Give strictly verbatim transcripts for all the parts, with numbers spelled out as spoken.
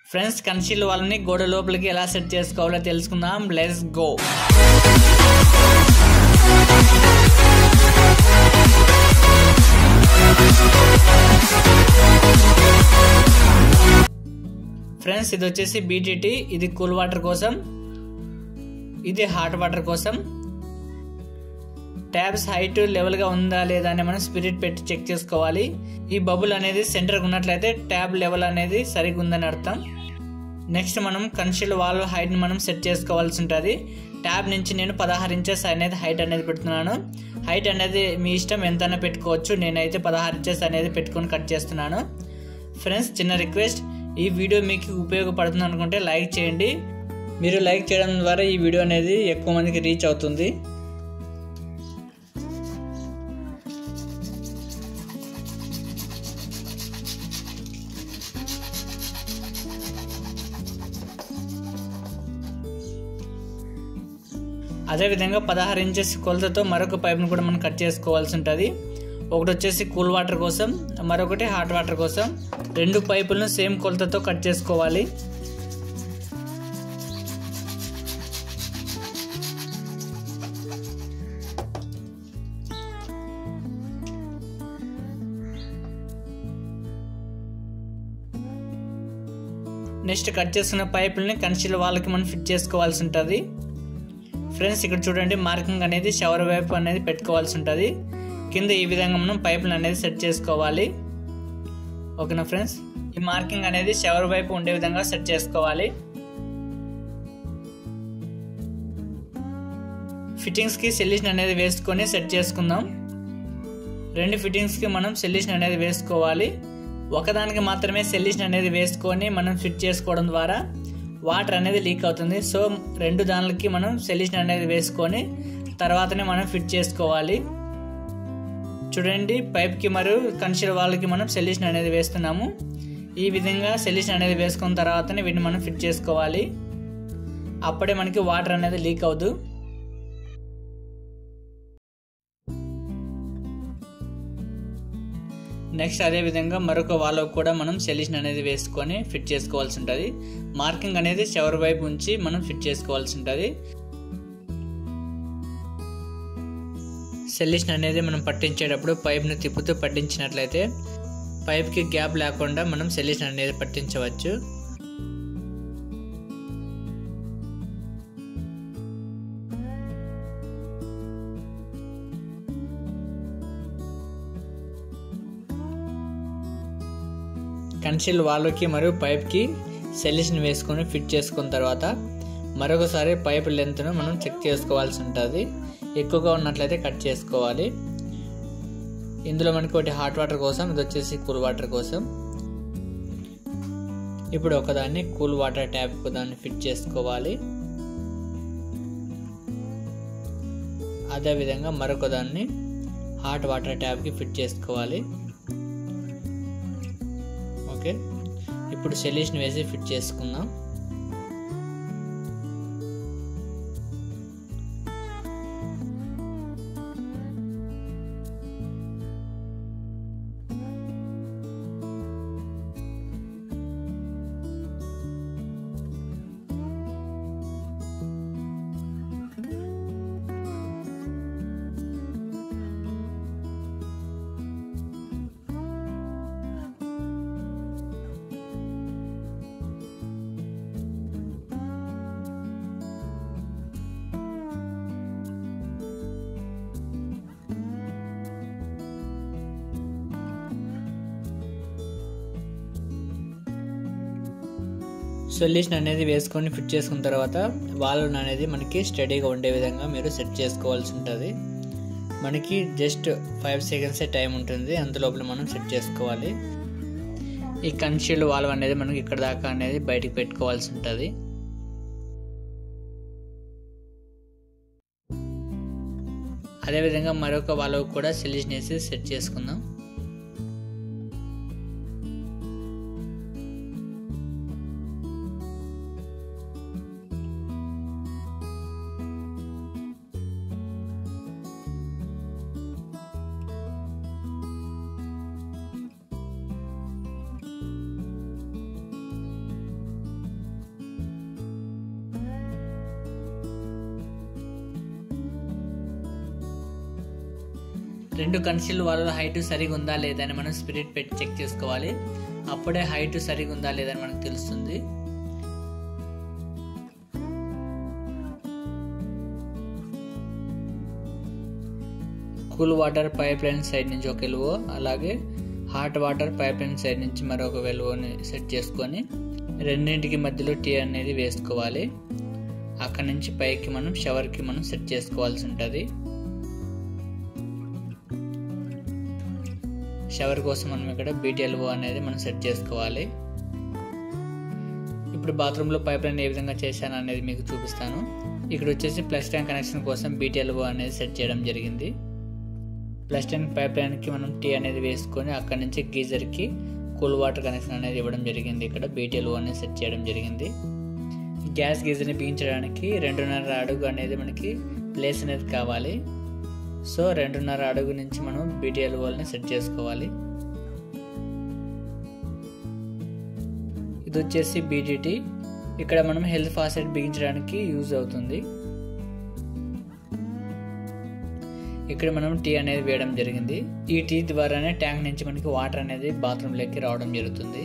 Friends conceal వాళ్ళని గోడ లోపలికి ఎలా సెట్ చేసుకోవాలో తెలుసుకుందాం. Let's go. ఫ్రెండ్స్ ఇది వచ్చేసి బీటీటీ, ఇది కూల్ వాటర్ కోసం, ఇది హాట్ వాటర్ కోసం. ట్యాబ్స్ హైట్ లెవెల్ గా ఉందా లేదా అని మనం స్పిరిట్ పెట్టి చెక్ చేసుకోవాలి. ఈ బబుల్ అనేది సెంటర్ ఉన్నట్లయితే ట్యాబ్ లెవెల్ అనేది సరిగ్గా ఉందని అర్థం. నెక్స్ట్ మనం కన్సీల్ వాల్ హైట్ ని మనం సెట్ చేసుకోవాల్సి ఉంటుంది. ట్యాబ్ నుంచి నేను పదహారు ఇంచెస్ అనేది హైట్ అనేది పెడుతున్నాను. హైట్ అనేది మీ ఇష్టం ఎంతైనా పెట్టుకోవచ్చు. నేనైతే పదహారు ఇంచెస్ అనేది పెట్టుకొని కట్ చేస్తున్నాను. ఫ్రెండ్స్ చిన్న రిక్వెస్ట్, ఈ వీడియో మీకు ఉపయోగపడుతుంది అనుకుంటే లైక్ చేయండి. మీరు లైక్ చేయడం ద్వారా ఈ వీడియో అనేది ఎక్కువ మందికి రీచ్ అవుతుంది. అదేవిధంగా పదహారు ఇంచెస్ కొలతతో మరొక పైప్ను కూడా మనం కట్ చేసుకోవాల్సి ఉంటుంది. ఒకటి వచ్చేసి కూల్ వాటర్ కోసం, మరొకటి హాట్ వాటర్ కోసం. రెండు పైపులను సేమ్ కొలతతో కట్ చేసుకోవాలి. నెక్స్ట్ కట్ చేసుకున్న పైపుల్ని కన్సీల్ వాల్కి మనం ఫిట్ చేసుకోవాల్సి ఉంటుంది. ఫ్రెండ్స్ ఇక్కడ చూడండి, మార్కింగ్ అనేది షవర్ వైపు అనేది పెట్టుకోవాల్సి ఉంటుంది. కింద ఈ విధంగా మనం పైపులు అనేది సెట్ చేసుకోవాలి. ఓకేనా ఫ్రెండ్స్, ఈ మార్కింగ్ అనేది షవర్ వైపు ఉండే విధంగా సెట్ చేసుకోవాలి. ఫిట్టింగ్స్ కి సొల్యూషన్ అనేది వేసుకొని సెట్ చేసుకుందాం. రెండు ఫిట్టింగ్స్ కి మనం సొల్యూషన్ అనేది వేసుకోవాలి. ఒకదానికి మాత్రమే సొల్యూషన్ అనేది వేసుకొని మనం ఫిట్ చేసుకోవడం ద్వారా వాటర్ అనేది లీక్ అవుతుంది. సో రెండు దానికి మనం సొల్యూషన్ అనేది వేసుకొని తర్వాతనే మనం ఫిట్ చేసుకోవాలి. చూడండి, పైప్కి మరియు కన్సీల్ వాల్కి మనం సొల్యూషన్ అనేది వేస్తున్నాము. ఈ విధంగా సొల్యూషన్ అనేది వేసుకున్న తర్వాతనే వీటిని మనం ఫిట్ చేసుకోవాలి. అప్పుడే మనకి వాటర్ అనేది లీక్ అవ్వదు. నెక్స్ట్ అదే విధంగా మరొక వాల్ కూడా మనం సొల్యూషన్ అనేది వేసుకొని ఫిట్ చేసుకోవాల్సి ఉంటుంది. మార్కింగ్ అనేది షవర్ వైపు ఉంచి మనం ఫిట్ చేసుకోవాల్సి ఉంటుంది. సొల్యూషన్ అనేది మనం పట్టించేటప్పుడు పైప్ను తిప్పుతూ పట్టించినట్లయితే పైప్కి గ్యాప్ లేకుండా మనం సొల్యూషన్ అనేది పట్టించవచ్చు. కన్సీల్ వాల్కి మరియు పైప్కి సొల్యూషన్ వేసుకొని ఫిట్ చేసుకున్న తర్వాత మరొకసారి పైప్ లెంత్ను మనం చెక్ చేసుకోవాల్సి ఉంటుంది. ఎక్కువగా ఉన్నట్లయితే కట్ చేసుకోవాలి. ఇందులో మనకి ఒకటి హాట్ వాటర్ కోసం, ఇది వచ్చేసి కూల్ వాటర్ కోసం. ఇప్పుడు ఒకదాన్ని కూల్ వాటర్ ట్యాప్కు దాన్ని ఫిట్ చేసుకోవాలి. అదేవిధంగా మరొక దాన్ని హాట్ వాటర్ ట్యాప్కి ఫిట్ చేసుకోవాలి. ఓకే, ఇప్పుడు సొల్యూషన్ వేసి ఫిట్ చేసుకుందాం. సొల్యూషన్ అనేది వేసుకొని ఫిట్ చేసుకున్న తర్వాత వాల్ అనేది మనకి స్టడీగా ఉండే విధంగా మీరు సెట్ చేసుకోవాల్సి ఉంటుంది. మనకి జస్ట్ ఫైవ్ సెకండ్స్ టైం ఉంటుంది, అంతలోపల మనం సెట్ చేసుకోవాలి. ఈ కన్సీల్ వాల్వ్ అనేది మనకి ఇక్కడ దాకా అనేది బయటికి పెట్టుకోవాల్సి ఉంటుంది. అదేవిధంగా మరొక వాల్వ్ కూడా సొల్యూషన్ వేసి సెట్ చేసుకుందాం. రెండు కన్సీల్ వాల్వ్ల హైట్ సరిగా ఉందా లేదా అని మనం స్పిరిట్ పెట్టి చెక్ చేసుకోవాలి. అప్పుడే హైట్ సరిగా ఉందా లేదని మనకు తెలుస్తుంది. Cool water pipeline side నుంచి ఒక ఎల్వో, అలాగే hot water pipeline side నుంచి మరొక ఎల్వోని సెట్ చేసుకొని రెండింటికి మధ్యలో టీ అనేది వేసుకోవాలి. అక్కడ నుంచి పైకి మనం షవర్కి మనం సెట్ చేసుకోవాల్సి ఉంటుంది. షవర్ కోసం మనం ఇక్కడ బీటీ ఎల్వో అనేది మనం సెట్ చేసుకోవాలి. ఇప్పుడు బాత్రూంలో పైప్ లైన్ ఏ విధంగా చేశాను అనేది మీకు చూపిస్తాను. ఇక్కడ వచ్చేసి ప్లస్ ట్యాంక్ కనెక్షన్ కోసం బీటీ ఎల్వో అనేది సెట్ చేయడం జరిగింది. ప్లస్ ట్యాంక్ పైప్ లైన్కి మనం టీ అనేది వేసుకొని అక్కడ నుంచి గీజర్కి కూల్ వాటర్ కనెక్షన్ అనేది ఇవ్వడం జరిగింది. ఇక్కడ బీటీ ఎల్వో అనేది సెట్ చేయడం జరిగింది. గ్యాస్ గీజర్ని బిగించడానికి రెండున్నర అడుగు అనేది మనకి ప్లేస్ అనేది కావాలి. సో రెండున్నర అడుగు నుంచి మనం బీటీ ఎల్వోల్ని సెట్ చేసుకోవాలి. ఇది వచ్చేసి బీటీటీ. ఇక్కడ మనం హెల్త్ ఫాసెట్ బిగించడానికి యూజ్ అవుతుంది. ఇక్కడ మనం టీ అనేది వేయడం జరిగింది. ఈ టీ ద్వారానే ట్యాంక్ నుంచి మనకి వాటర్ అనేది బాత్రూంలోకి రావడం జరుగుతుంది.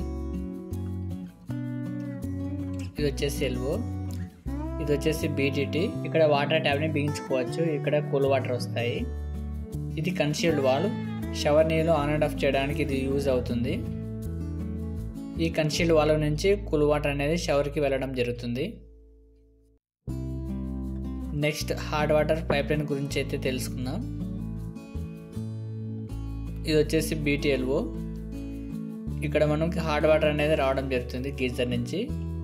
ఇది వచ్చేసి ఎల్వో, ఇది వచ్చేసి బీటీటీ. ఇక్కడ వాటర్ ట్యాబ్ని బిగించుకోవచ్చు. ఇక్కడ కూల్ వాటర్ వస్తాయి. ఇది కన్సీల్డ్ వాల్వ్. షవర్ నీళ్ళు ఆన్ అండ్ ఆఫ్ చేయడానికి ఇది యూజ్ అవుతుంది. ఈ కన్సీల్డ్ వాల్వ్ నుంచి కూల్ వాటర్ అనేది షవర్కి వెళ్ళడం జరుగుతుంది. Next hot water pipeline గురించి అయితే తెలుసుకుందాం. ఇది వచ్చేసి బీటీ ఎల్వో. ఇక్కడ మనకి హాట్ వాటర్ అనేది రావడం జరుగుతుంది గీజర్ నుంచి.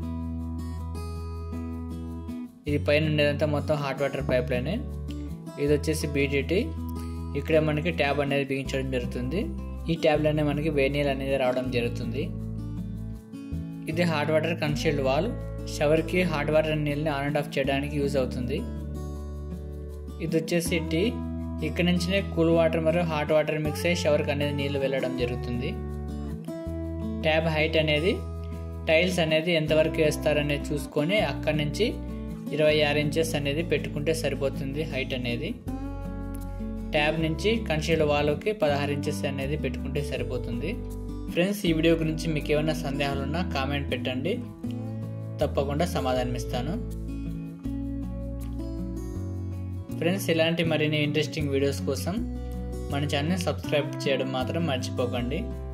ఇది పైన ఉండేదంతా మొత్తం హాట్ వాటర్ పైప్ లైన్. ఇది వచ్చేసి బీటీటీ. ఇక్కడ మనకి ట్యాబ్ అనేది బిగించడం జరుగుతుంది. ఈ ట్యాబ్లోనే మనకి వేడి నీళ్ళు అనేది రావడం జరుగుతుంది. ఇది హాట్ వాటర్ కన్సీల్డ్ వాల్వ్. షవర్కి హాట్ వాటర్ నీళ్ళని ఆన్ అండ్ ఆఫ్ చేయడానికి యూజ్ అవుతుంది. ఇది వచ్చేసి టీ. ఇక్కడ నుంచినే కూల్ వాటర్ మరియు హాట్ వాటర్ మిక్స్ అయ్యి షవర్కి అనేది నీళ్ళు వెళ్ళడం జరుగుతుంది. ట్యాబ్ హైట్ అనేది టైల్స్ అనేది ఎంతవరకు వేస్తారనేది చూసుకొని అక్కడి నుంచి ఇరవై ఆరు ఇంచెస్ అనేది పెట్టుకుంటే సరిపోతుంది హైట్ అనేది. ట్యాబ్ నుంచి కన్సీల్డ్ వాల్వ్కి పదహారు ఇంచెస్ అనేది పెట్టుకుంటే సరిపోతుంది. ఫ్రెండ్స్, ఈ వీడియో గురించి మీకు ఏమైనా సందేహాలు ఉన్నా కామెంట్ పెట్టండి, తప్పకుండా సమాధానం ఇస్తాను. ఫ్రెండ్స్, ఇలాంటి మరిన్ని ఇంట్రెస్టింగ్ వీడియోస్ కోసం మన ఛానల్ని సబ్స్క్రైబ్ చేయడం మాత్రం మర్చిపోకండి.